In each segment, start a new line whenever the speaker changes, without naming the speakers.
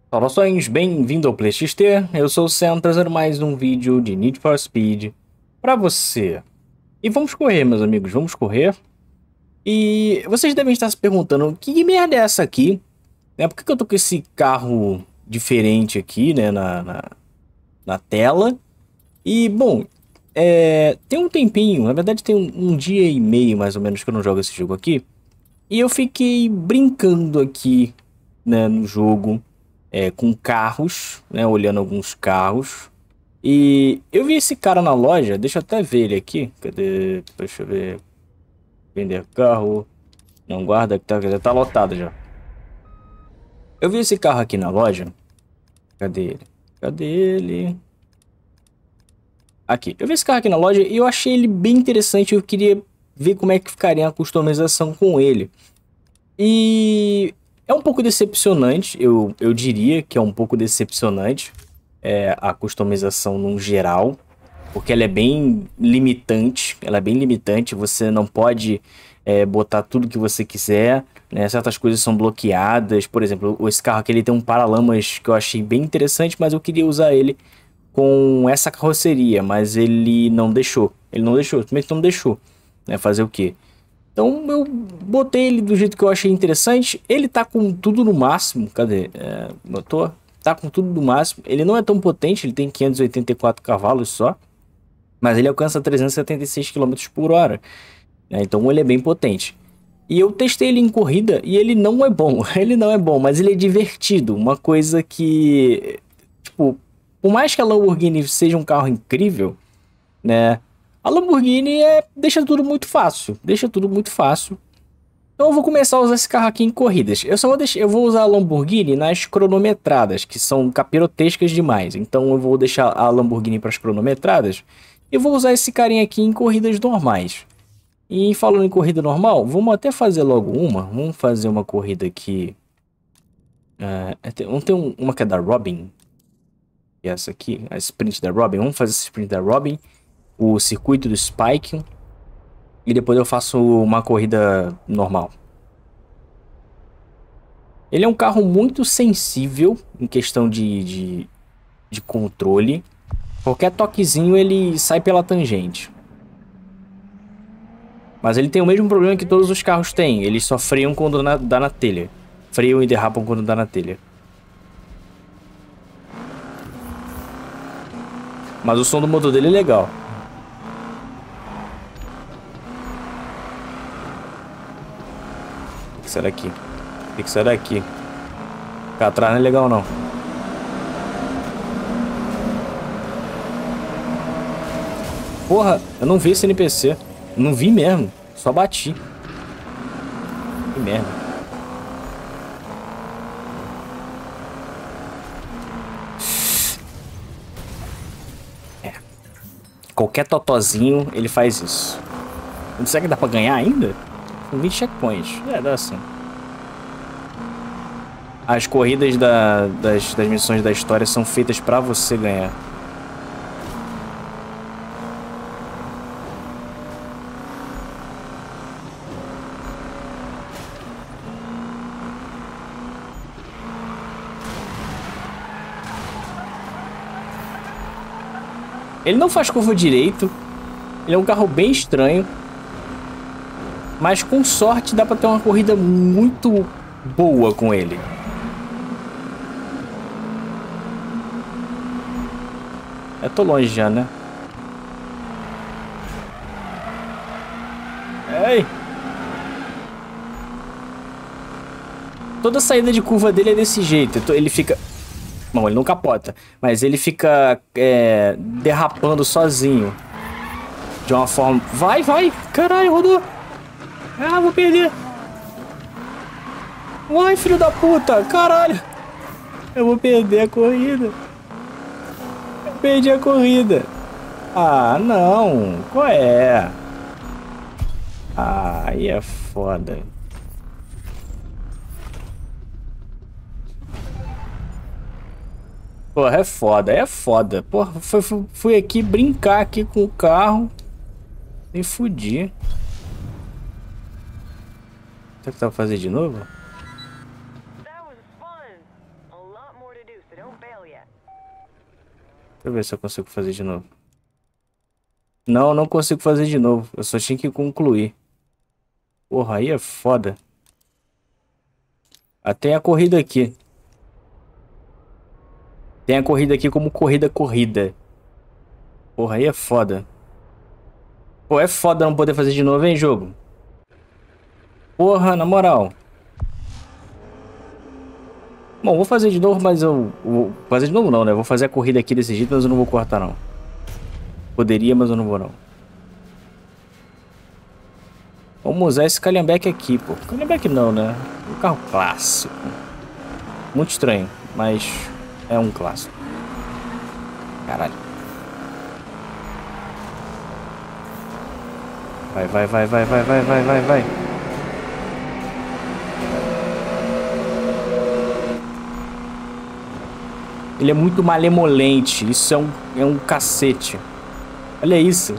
Saudações, bem-vindo ao PlayXT, eu sou o Sam, trazendo mais um vídeo de Need for Speed pra você. E vamos correr, meus amigos, vamos correr. E vocês devem estar se perguntando, que merda é essa aqui? Por que eu tô com esse carro diferente aqui, né, na tela? E, bom, tem um tempinho, na verdade tem um dia e meio mais ou menos que eu não jogo esse jogo aqui. E eu fiquei brincando aqui, né, no jogo, com carros, né, olhando alguns carros. E eu vi esse cara na loja, deixa eu até ver ele aqui. Cadê? Deixa eu ver. Vender carro. Não guarda, que tá lotado já. Eu vi esse carro aqui na loja. Cadê ele? Cadê ele? Aqui. Eu vi esse carro aqui na loja e eu achei ele bem interessante. Eu queria ver como é que ficaria a customização com ele. E é um pouco decepcionante, eu diria que é um pouco decepcionante a customização no geral, porque ela é bem limitante, você não pode botar tudo que você quiser, né? Certas coisas são bloqueadas, por exemplo, esse carro aqui ele tem um paralamas que eu achei bem interessante, mas eu queria usar ele com essa carroceria, mas ele não deixou, simplesmente não deixou, né? Fazer o quê? Então eu botei ele do jeito que eu achei interessante. Ele tá com tudo no máximo. Cadê? Motor? Tá com tudo no máximo. Ele não é tão potente, ele tem 584 cavalos só. Mas ele alcança 376 quilômetros por hora, né? Então ele é bem potente. E eu testei ele em corrida e ele não é bom. Ele não é bom, mas ele é divertido. Uma coisa que, tipo, por mais que a Lamborghini seja um carro incrível, né? A Lamborghini deixa tudo muito fácil. Deixa tudo muito fácil. Então eu vou começar a usar esse carro aqui em corridas. Eu vou usar a Lamborghini nas cronometradas, que são capirotescas demais. Então eu vou deixar a Lamborghini para as cronometradas. E vou usar esse carinha aqui em corridas normais. E falando em corrida normal, vamos até fazer logo uma. Vamos fazer uma corrida aqui. Vamos ter uma que é da Robin. E essa aqui, a sprint da Robin. Vamos fazer essa sprint da Robin. O circuito do Spike. E depois eu faço uma corrida normal. Ele é um carro muito sensível em questão de controle. Qualquer toquezinho ele sai pela tangente. Mas ele tem o mesmo problema que todos os carros têm. Eles só freiam quando dá na telha. Freiam e derrapam quando dá na telha. Mas o som do motor dele é legal. O que será aqui? O que será aqui? Ficar atrás não é legal não. Porra, eu não vi esse NPC. Eu não vi mesmo. Só bati. Que merda. Qualquer totozinho, ele faz isso. Será que dá pra ganhar ainda? Com 20 checkpoints. Dá sim. As corridas das missões da história são feitas pra você ganhar. Ele não faz curva direito. Ele é um carro bem estranho. Mas com sorte dá pra ter uma corrida muito boa com ele. Eu tô longe já, né? Ei! Toda saída de curva dele é desse jeito. Ele fica... Bom, ele não capota. Mas ele fica derrapando sozinho. De uma forma... Vai, vai! Caralho, rodou! Ah, vou perder! Vai, filho da puta! Caralho! Eu vou perder a corrida. Eu perdi a corrida. Ah, não! Qual é? Ah, aí é foda. Porra, é foda, é foda. Porra, fui aqui brincar aqui com o carro. Me fudi. Será que dá pra fazer de novo? eu ver se eu consigo fazer de novo. Não, não consigo fazer de novo. Eu só tinha que concluir. Porra, aí é foda. Tem a corrida aqui. Tem a corrida aqui como corrida. Porra, aí é foda. Pô, é foda não poder fazer de novo, hein, jogo? Porra, na moral. Bom, vou fazer de novo, mas eu... Vou fazer de novo não, né? Vou fazer a corrida aqui desse jeito, mas eu não vou cortar, não. Poderia, mas eu não vou, não. Vamos usar esse Calhambeque aqui, pô. Calhambeque não, né? Um carro clássico. Muito estranho, mas é um clássico. Caralho. Vai. Ele é muito malemolente. Isso é um cacete. Olha isso.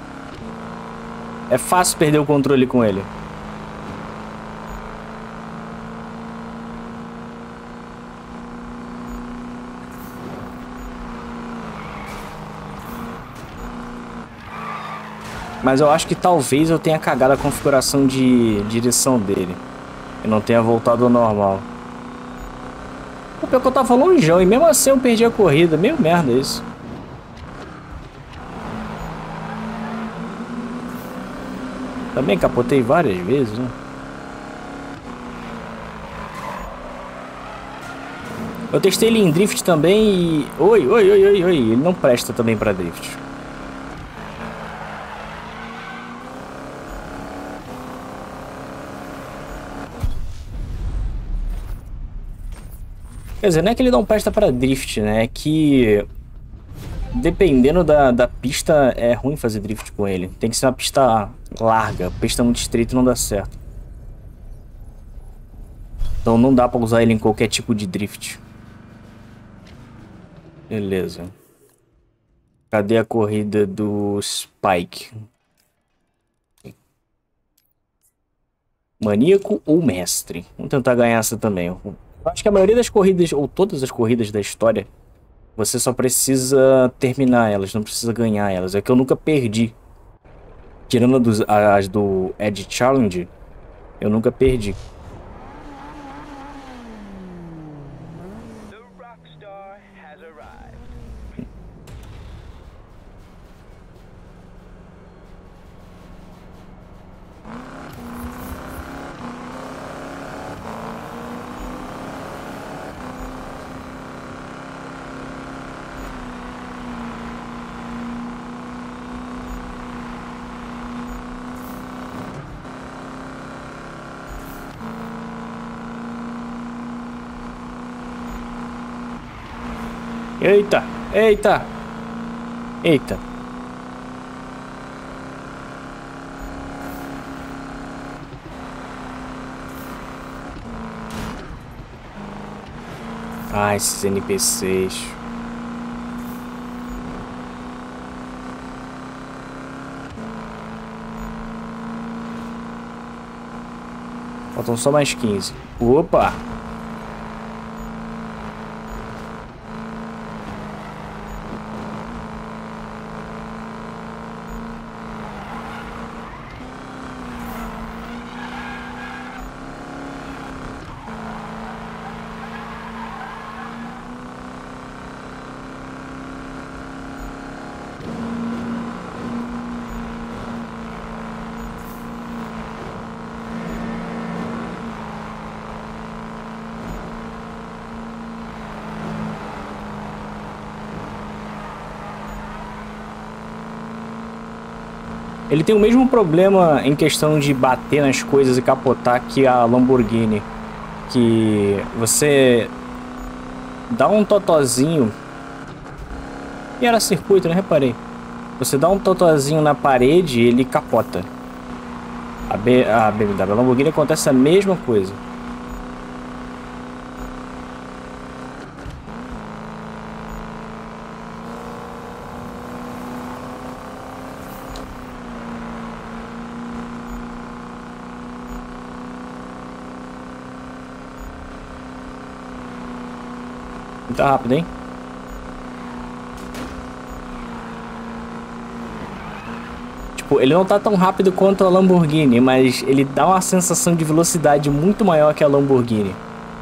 É fácil perder o controle com ele. Mas eu acho que talvez eu tenha cagado a configuração de direção dele. E não tenha voltado ao normal. O pior que eu tava longeão e mesmo assim eu perdi a corrida. Meio merda isso. Também capotei várias vezes, né? Eu testei ele em drift também e... Oi. Ele não presta também pra drift. Quer dizer, não é que ele não presta pra drift, né? É que... Dependendo da pista, é ruim fazer drift com ele. Tem que ser uma pista larga. Pista muito estreita não dá certo. Então não dá pra usar ele em qualquer tipo de drift. Beleza. Cadê a corrida do Spike? Maníaco ou mestre? Vamos tentar ganhar essa também. Eu acho que a maioria das corridas, ou todas as corridas da história, você só precisa terminar elas, não precisa ganhar elas. É que eu nunca perdi. Tirando as do Edge Challenge, eu nunca perdi. Eita. Ah, esses NPCs. Faltam só mais 15. Opa! Ele tem o mesmo problema em questão de bater nas coisas e capotar que a Lamborghini. Que você dá um totozinho. E era circuito, né? Reparei. Você dá um totozinho na parede e ele capota. A BMW, a Lamborghini acontece a mesma coisa. Tá rápido, hein? Tipo, ele não tá tão rápido quanto a Lamborghini, mas ele dá uma sensação de velocidade muito maior que a Lamborghini.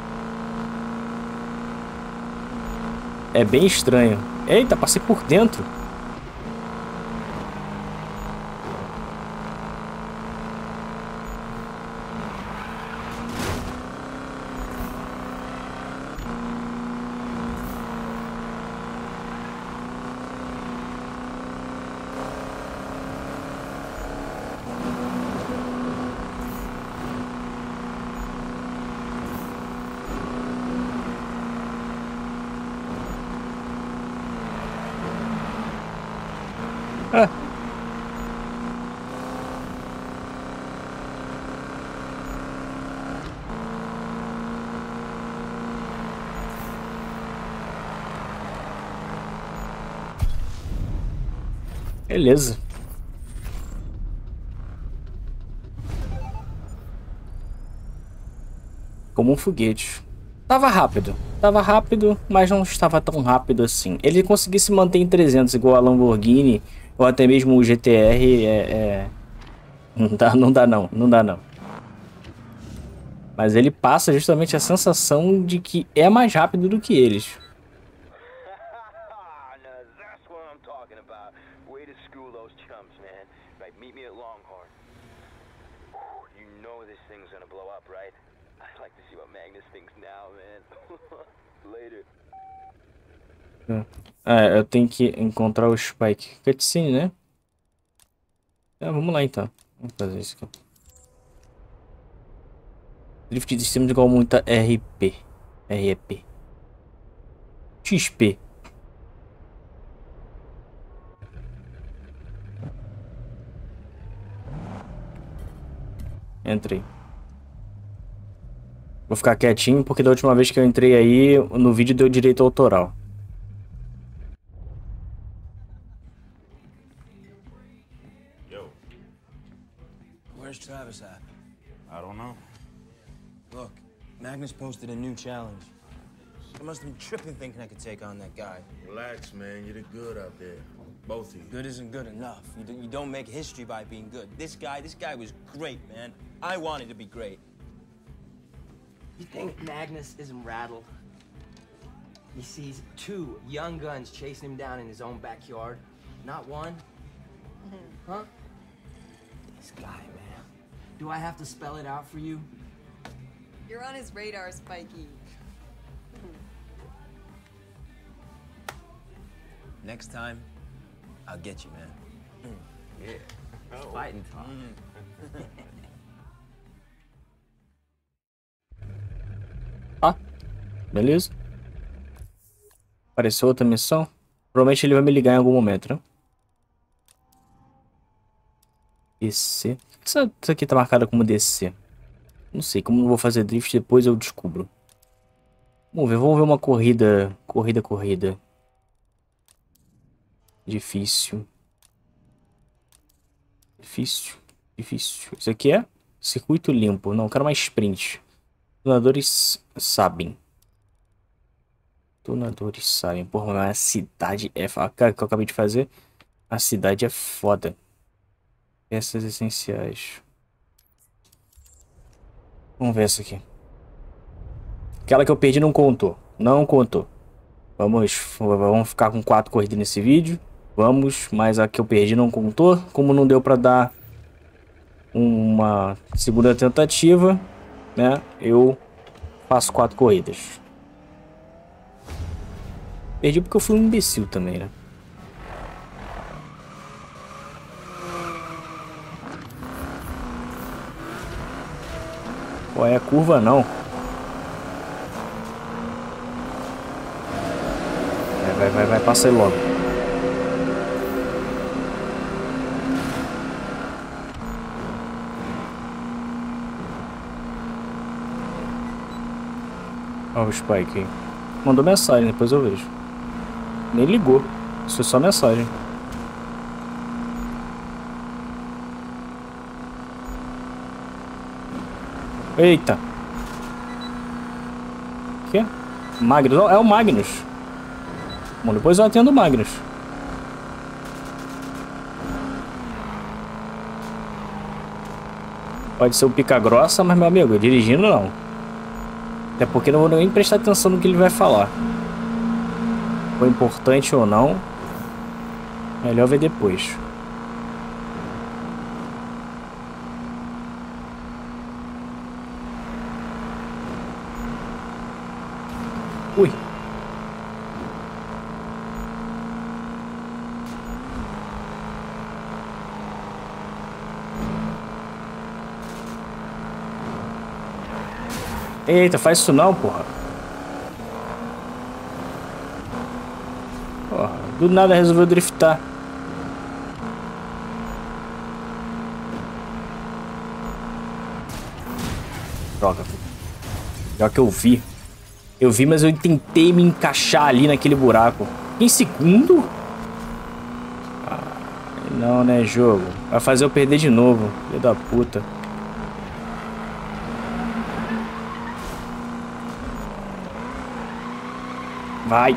É bem estranho. Eita, passei por dentro. Ah. Beleza. Como um foguete. Tava rápido, mas não estava tão rápido assim. Ele conseguisse manter em 300 igual a Lamborghini ou até mesmo o GTR não dá não. Mas ele passa justamente a sensação de que é mais rápido do que eles. Eu tenho que encontrar o Spike. Cutscene, né? Vamos lá então. Vamos fazer isso aqui. Drift de sistemas igual muita RP. REP. XP. Entrei. Vou ficar quietinho porque da última vez que eu entrei aí, no vídeo deu direito autoral.
Where's Travis at? I don't know. Look, Magnus posted a new challenge. I must have been tripping thinking I could take on that guy.
Relax, man. You did good out there. Both of you.
Good isn't good enough. You don't make history by being good. This guy was great, man. I wanted to be great.
You think Magnus isn't rattled? He sees 2 young guns chasing him down in his own backyard. Not one. Huh? This guy, man. Do I have to spell it out for you?
You're on his radar, Spiky.
Next time, I'll get you, man.
Yeah. Fighting talk.
Beleza. Apareceu outra missão. Provavelmente ele vai me ligar em algum momento, né? DC. Isso aqui tá marcado como DC. Não sei, como eu vou fazer drift depois eu descubro. Vamos ver uma corrida. Corrida. Difícil. Isso aqui é circuito limpo. Não, eu quero mais sprint. Tunadores sabem. Porra, mas a cidade é... Cara, que eu acabei de fazer. A cidade é foda. Peças essenciais. Vamos ver essa aqui. Aquela que eu perdi não contou. Não contou. Vamos ficar com 4 corridas nesse vídeo. Vamos, mas a que eu perdi não contou. Como não deu pra dar uma segunda tentativa, né? Eu faço 4 corridas. Perdi porque eu fui um imbecil também, né? Qual é a curva não? Vai, passa aí logo. Olha o Spike aí. Mandou mensagem, depois eu vejo. Nem ligou. Isso é só mensagem. Eita. O que? Magnus. É o Magnus. Bom, depois eu atendo o Magnus. Pode ser o pica grossa, mas, meu amigo, dirigindo não. Até porque não vou nem prestar atenção no que ele vai falar. Foi importante ou não, melhor ver depois. Ui. Eita, faz isso não, porra. Porra, do nada resolveu driftar. Droga. Já que eu vi. Eu vi, mas eu tentei me encaixar ali naquele buraco. Em segundo? Ah, não, né, jogo? Vai fazer eu perder de novo. Filho da puta. Vai.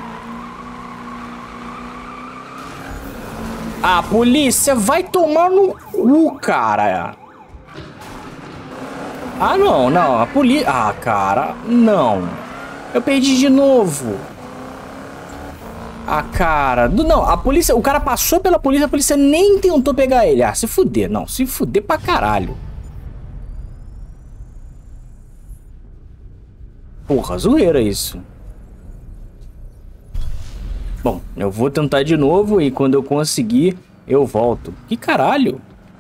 A polícia vai tomar no cu, cara. Ah, não, não. A polícia... Ah, cara, não. Eu perdi de novo. Ah, cara. Não, a polícia... O cara passou pela polícia, a polícia nem tentou pegar ele. Ah, se fuder. Não, se fuder pra caralho. Porra, zoeira isso. Bom, eu vou tentar de novo e quando eu conseguir, eu volto. Que caralho?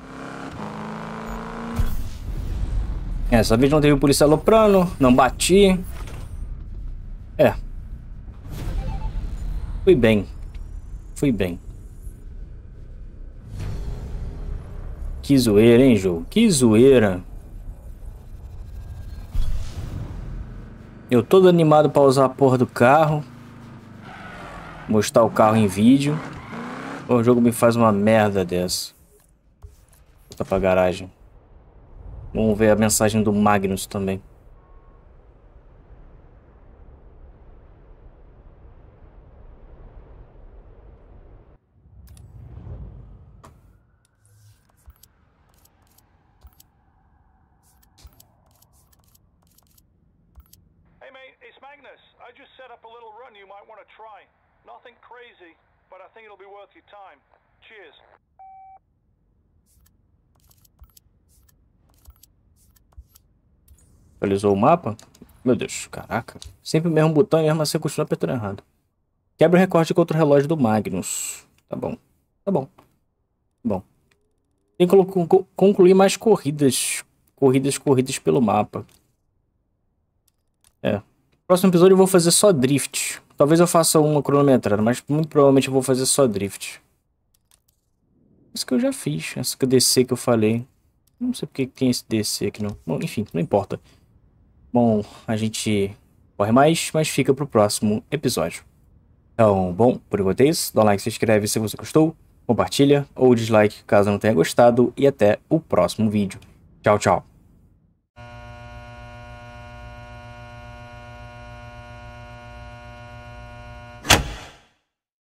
Essa vez não teve polícia aloprando, não bati. É. Fui bem. Fui bem. Que zoeira, hein, jogo? Que zoeira. Eu todo animado pra usar a porra do carro. Mostrar o carro em vídeo. O jogo me faz uma merda dessa. Voltar pra garagem. Vamos ver a mensagem do Magnus também.
Hey mate, it's Magnus. I just set up a little run you might want to try. Nothing crazy, but I think it'll be worth your time. Cheers.
Atualizou o mapa? Meu Deus, caraca. Sempre o mesmo botão e mesmo assim eu continuo apertando errado. Quebra o recorde contra o relógio do Magnus. Tá bom. Tá bom. Bom. Tem que concluir mais corridas. Corridas pelo mapa. É. Próximo episódio eu vou fazer só drift. Talvez eu faça uma cronometrada, mas muito provavelmente eu vou fazer só drift. Isso que eu já fiz. Essa que DC que eu falei. Não sei porque tem esse DC aqui não. Bom, enfim, não importa. Bom, a gente corre mais, mas fica pro próximo episódio. Então, bom, por enquanto é isso. Dá um like, se inscreve se você gostou. Compartilha ou dislike caso não tenha gostado. E até o próximo vídeo. Tchau, tchau.